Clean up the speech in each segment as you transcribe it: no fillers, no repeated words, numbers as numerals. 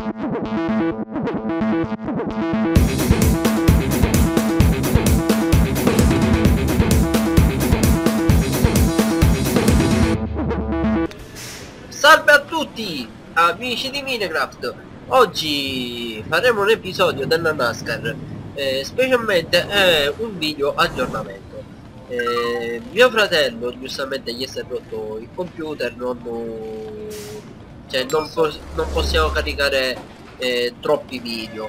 Salve a tutti amici di Minecraft. Oggi faremo un episodio della NASCAR, specialmente un video aggiornamento. Mio fratello giustamente gli si è rotto il computer, non possiamo caricare troppi video.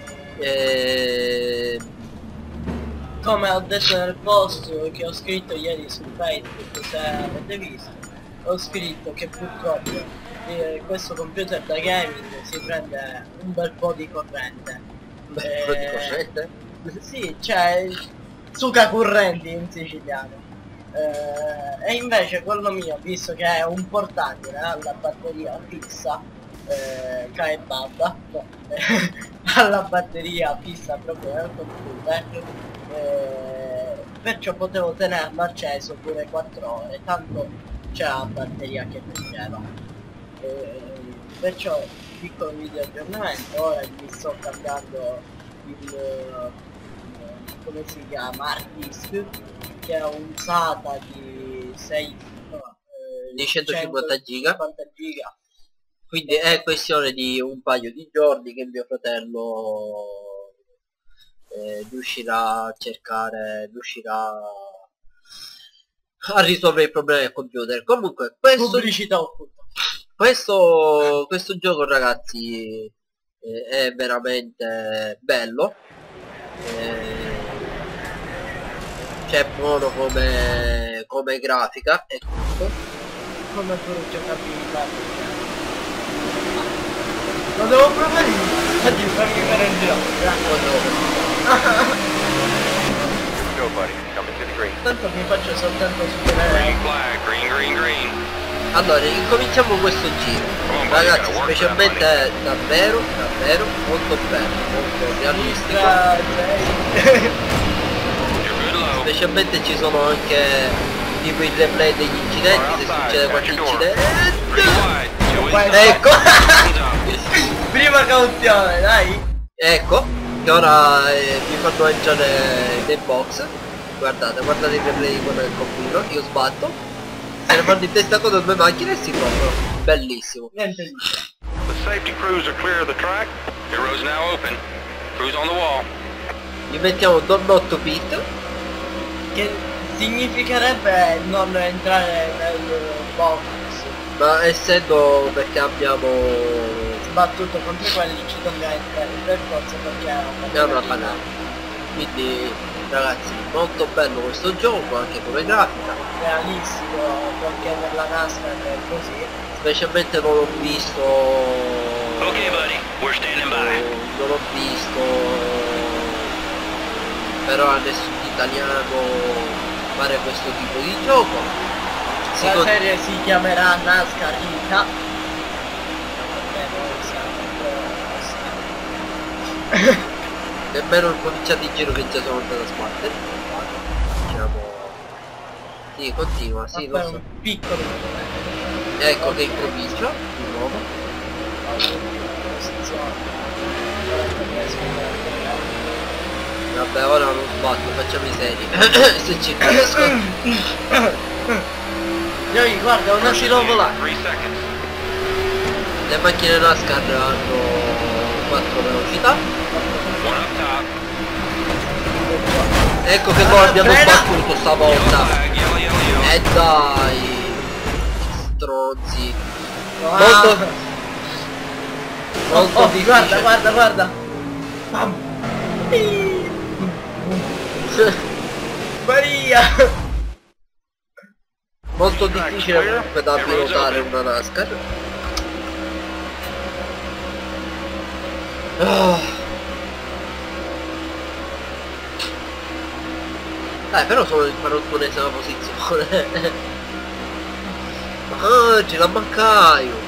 Come ho detto nel post che ho scritto ieri su Facebook, se avete visto, ho scritto che purtroppo questo computer da gaming si prende un bel po' di corrente. Di corrente? Sì, cioè suca correnti in siciliano. E invece quello mio, visto che è un portatile alla batteria fissa, cae banda, no, alla batteria fissa proprio nel computer, perciò potevo tenerlo acceso pure 4 ore, tanto c'è la batteria che prendeva. Perciò piccolo video aggiornamento. Ora mi sto cambiando il come si chiama, hard disk, che è un SATA di 150 giga. giga. Quindi è questione di un paio di giorni che mio fratello riuscirà a risolvere il problema del computer. Comunque Pubblicità occulta. questo gioco, ragazzi, è veramente bello, cioè buono come grafica e tutto, Come pure giocabilità. Lo devo proprio dire. Oggi fammi fare il Go, buddy. Coming to the green. Tanto mi faccio soltanto superare. Green flag. Green, green, green. Allora incominciamo questo giro, ragazzi, specialmente è davvero molto bello, molto realistico. Specialmente ci sono anche tipo il replay degli incidenti, se succede qualche incidente. Ecco. Prima cauzione, dai. Ecco che ora mi fanno entrare nel box. Guardate il replay con il computer, io sbatto, se ne fanno in testa con 2 macchine e si coprono. Bellissimo. Niente di che. The safety crews are clear of the track. The road's now open. Crews on the wall. Gli mettiamo Don't Not to Beat, Che significherebbe non entrare nel box. ma essendo perché abbiamo Sbattuto contro quelli ci tocca entrare per forza perché è una panata. Quindi ragazzi, molto bello questo gioco anche come grafica, realistico, perché per la NASCAR è così. specialmente non ho visto però nessun italiano fare questo tipo di gioco. La serie si chiamerà NASCAR Ita. Nemmeno il cominciato in giro che già sono andato a sbattere. Diciamo. Sì, continua, sì, lo so. Un piccolo Ecco che incomincia di nuovo. Vabbè, ora non sbatto, facciamo i seri. Se ci riesco. Yoi, guarda, una scirovola. 3 seconds. Le macchine NASCAR hanno 4 velocità. One up top. Ecco che loro abbiamo sbattuto stavolta. Flag. Yellow, yellow, yellow. Dai, stronzi. Molto difficile. Guarda. Pam. Maria. Molto difficile comunque da pilotare una NASCAR. Però sono in 41esima posizione. Ce la mancaio.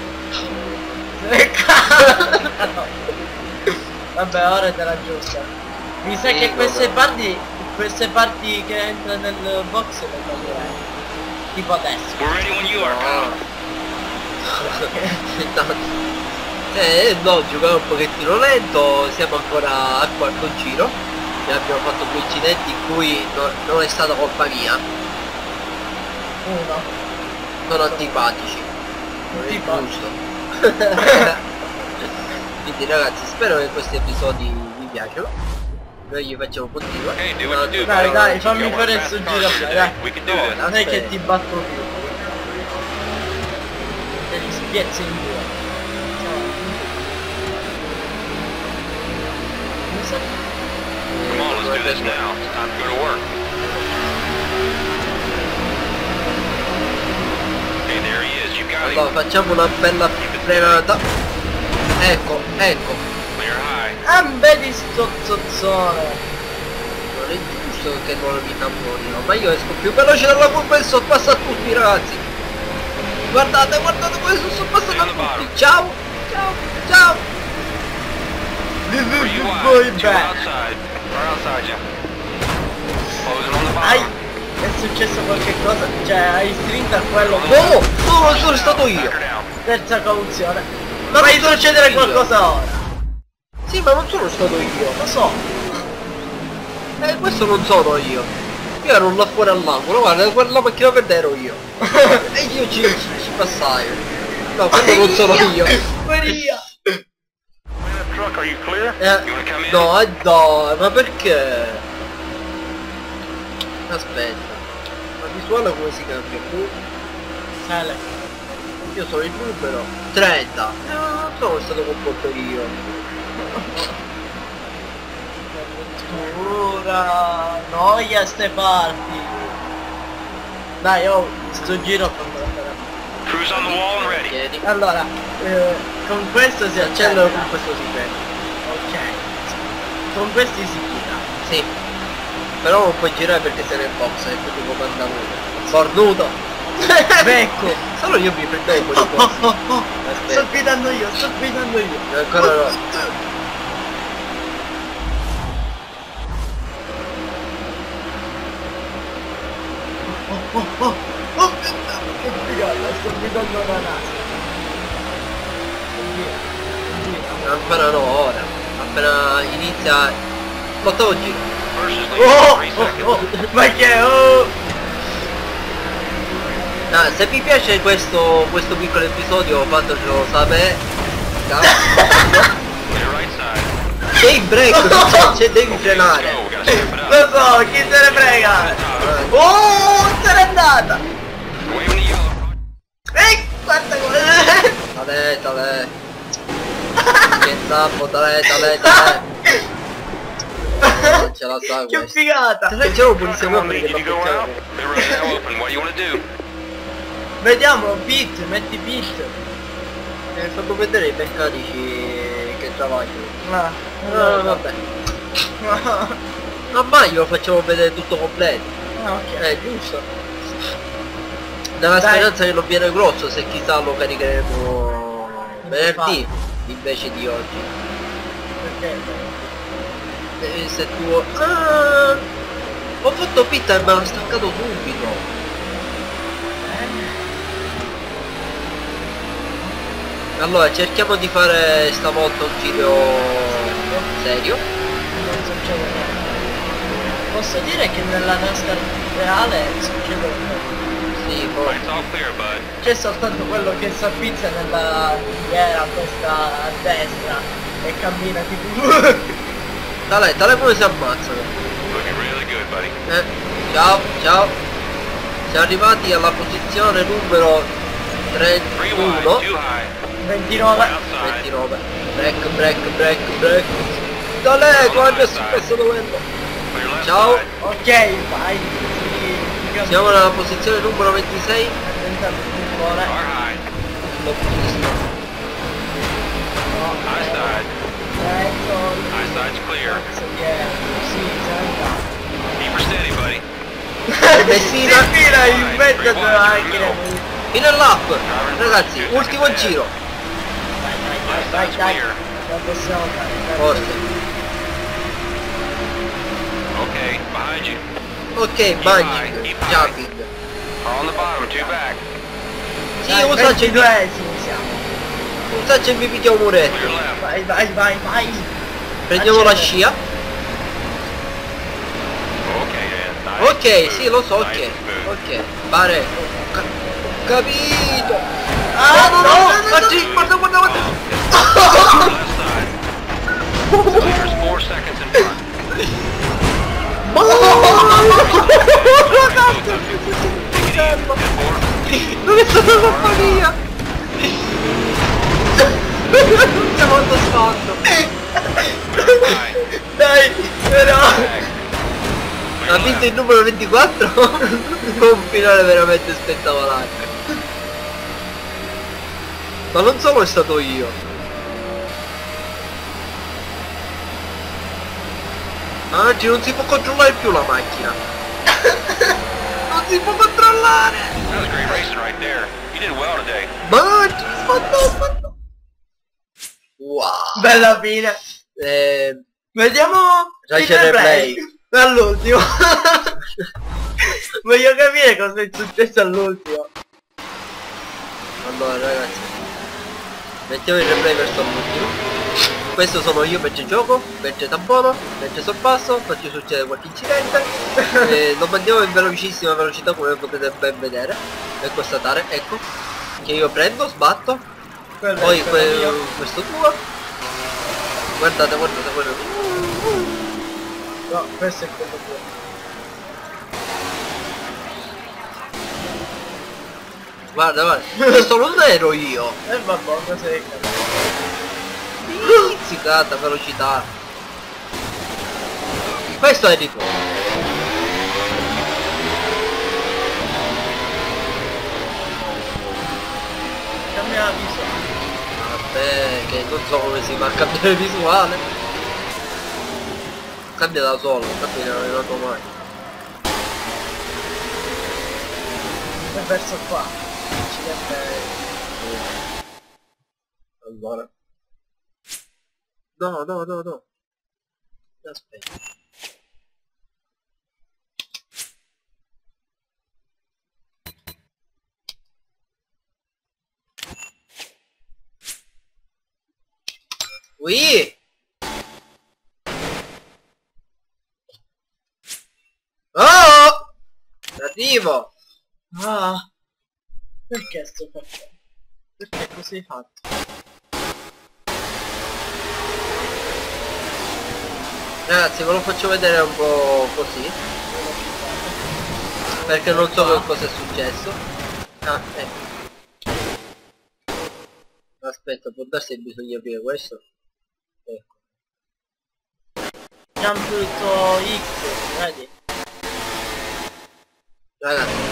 Vabbè, ora te la giusta. Mi sa che queste parti che entra nel box le toglierai. Tipo adesso. We're ready when you are, pal. No, giocare un pochettino lento, siamo ancora al quarto giro e abbiamo fatto due incidenti in cui non è stata colpa mia. Uno. Sono antipatici. Non è Antipatici. giusto. Quindi ragazzi, spero che questi episodi vi piacciono. Noi gli facciamo continuare. Hey, do what you do, Dai, buddy. dai, fammi You fare il want suo fast giro, cars dai. today. We can do this. Non è che ti batto più. Te li spiezzo in due. Come on, let's do this now. It's time to go to work. Hey, there he is. You got Allora him. facciamo una bella frenata. Ecco, ecco. Clear high. Ah, vedi sto zozzone. Non è giusto che non mi tamponino, ma io esco più veloce dalla curva e sorpasso a tutti ragazzi. Guardate, guardate come sono sorpassato a tutti. Ciao, ciao, ciao. Where you Poi at? Two back. outside. We're outside you. Closing on the Ai, bottom. è successo qualche cosa? Cioè, hai strinto a quello. No, no, non sono stato io. Back her down. Terza cauzione. Ma Fai non sono succedere stato io. qualcosa ora. Sì, ma non sono stato io. Lo so. Questo non sono io. Io ero là fuori all'angolo, guarda, quella macchina verde ero io. E io ci passai. No, quello non sono io. Maria. Truck, are you clear? You wanna come in? No, dai, ma perché? Aspetta. La visuale come si cambia? Sale. Io sono il numero 30. Non sono stato comportato io. Ora noia ste parti. Dai, oh, sto giro quando la farà. Cruise on the wall and ready. Vieni. Allora, con questo si Accelero accende. con questo si prende. Ok. Con questi si gira. Sì. Però non puoi girare perché sei nel box, è proprio come andavo. Cornuto! Becco. Solo io mi prendevo un po' di posto. Sto Aspetta. guidando io, sto guidando io. Ancora no. Che figata, sto guidando la NASA. Gira. Ancora no, ora. Appena inizia l'ottavo giro. First is leaving 3 seconds. Ma che oh! Ah, se vi piace questo piccolo episodio fatecelo sapere. Clear right side. C'è il break, cioè, devi Okay, let's frenare. go. We gotta step it up. Lo so, chi se ne frega! Oh, se n'è andata! Waving the yellow. Guarda come... Tale, tale. Che tappo, tale. Non ce la sa Che questo. figata! Facciamo un po' di Come on, secondi Lee, che can you non go out? facciamo. The road's now open. What do you want to do? Vediamo, Pit, metti Pit. Fanno vedere i meccanici che travagliano. No, Vabbè. Ma mai lo facciamo vedere tutto completo. Ok. Giusto. Nella Dai. speranza che non viene grosso, se chissà lo caricheremo venerdì invece di oggi. Perché? Se tu... Ah, ho fatto pitta e me l'ho staccato subito. Allora cerchiamo di fare stavolta un giro serio. Non succede niente. Posso dire che nella NASCAR reale succede un po'. Sì, poi. Lights all clear, bud. C'è soltanto quello che si appizza nella ringhiera, questa a destra e cammina tipo... Tale come si ammazzano. Looking really good, buddy. Ciao, ciao. Siamo arrivati alla posizione numero 3 wide, 31. 2 high. 29. Outside. 29. Break. Tale, guarda su questo dovendo. Clear left Ciao. side. Ok, vai. Siamo nella posizione numero 26. Car high. High side. High side's clear. Keep her steady, buddy. Messina. Messina in mezzo alle macchine. Fino all'up. Ragazzi, ultimo giro. Dai, la possiamo fare. Forse. Okay, behind you. Ok, bungee, jumping. Car on the bottom, 2 back. Sì, usa il 22esimi siamo. Sacci e mi picchia un muretto. Clear left. Vai, vai, vai, vai. Prendiamo la Accende. scia. Okay, Dan. Nice Ok, and sì, lo so, smooth. ok. Nice and smooth. Ok, pare. Ho capito. Ah, no, no, ma sì, guarda, guarda, guarda. Left side. Clear's 4 seconds in front. Dove è stata la famiglia? Siamo allo sfondo. Right. Dai, però. Ha vinto il numero 24? Un finale veramente spettacolare. Ma non solo è stato io. Oggi non si può controllare più la macchina. Non si può controllare. That was great racing right there. You did well today. Ma sfatto. Wow. Bella fine. Vediamo Già il c'è il replay. All'ultimo. Voglio capire cosa è successo all'ultimo. Allora ragazzi, mettiamo il replay verso l'ultimo. Questo sono io mentre gioco, mentre tampono, mentre sorpasso, poi ci succede qualche incidente. Lo mandiamo in velocissima velocità come potete ben vedere e constatare, ecco. Che io prendo, sbatto, Quello poi è quello mio. questo tuo. Guardate, guardate, guardate. No, questo è quello tuo. Guarda, guarda, questo non ero io. E vabbè, cosa è che Pizzicata, velocità. Questo è di tuo. cambia la visuale. Vabbè, che non so come si fa a cambiare visuale. Cambia da solo, cambia in automatico. E verso qua. Accidente. Allora. No, no, no, no. Aspetta. Ui! Oh! Arrivo! Ah. Perché sto facendo? Perché così hai fatto? Ragazzi, ve lo faccio vedere un po' così. Perché non so che cosa è successo. Ah, ecco. Aspetta, può darsi che bisogna aprire questo. Ecco. Jump tutto X, vedi? Ragazzi.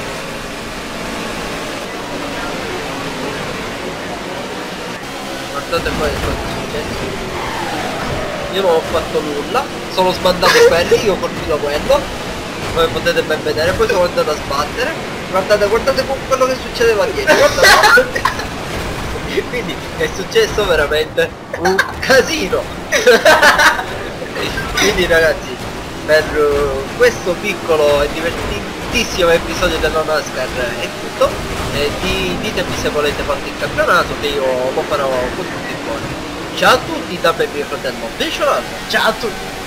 Guardate qua che cosa è successo. Io non ho fatto nulla, sono sbandato quelli, io ho colpito quello, come potete ben vedere, poi sono andato a sbattere. Guardate, guardate quello che succedeva dietro, guardate. Quindi è successo veramente un casino. Quindi ragazzi, per questo piccolo e divertentissimo episodio della NASCAR è tutto. Ditemi se volete fare il campionato, che io lo farò con tutti i cuori. Ciao a tutti da me, mio fratello Visionale. Ciao a tutti!